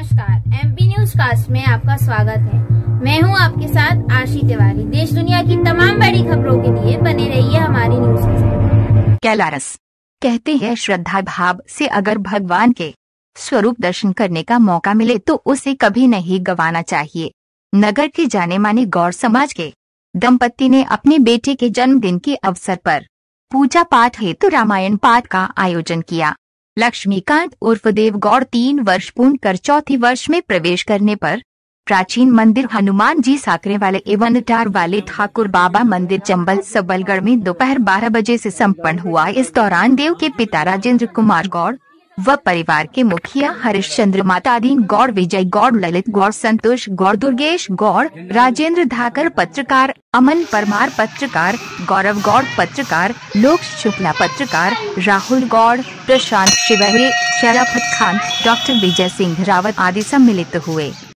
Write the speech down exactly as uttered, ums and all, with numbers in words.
नमस्कार, MP news cast में आपका स्वागत है। मैं हूं आपके साथ आशी तिवारी। देश दुनिया की तमाम बड़ी खबरों के लिए बने रहिए हमारी न्यूज के साथ। कैलारस कहते हैं श्रद्धा भाव से अगर भगवान के स्वरूप दर्शन करने का मौका मिले तो उसे कभी नहीं गंवाना चाहिए। नगर के जाने माने गौड़ समाज के दंपति ने अपने बेटे के जन्मदिन के अवसर पर पूजा पाठ हेतु रामायण पाठ का आयोजन किया। लक्ष्मीकांत उर्फ देव गौड़ तीन वर्ष पूर्ण कर चौथी वर्ष में प्रवेश करने पर प्राचीन मंदिर हनुमान जी साकरे वाले एवं टार वाले ठाकुर बाबा मंदिर चंबल सबलगढ़ में दोपहर बारह बजे से संपन्न हुआ। इस दौरान देव के पिता राजेंद्र कुमार गौड़ व परिवार के मुखिया हरिश्चंद्र मातादीन गौड़, विजय गौड़, ललित गौड़, संतोष गौड़, दुर्गेश गौड़, राजेंद्र धाकर पत्रकार, अमन परमार पत्रकार, गौरव गौड़ पत्रकार, लोक शुक्ला पत्रकार, राहुल गौड़, प्रशांत शिवहरे, शराफत खान, डॉक्टर विजय सिंह रावत आदि सम्मिलित हुए।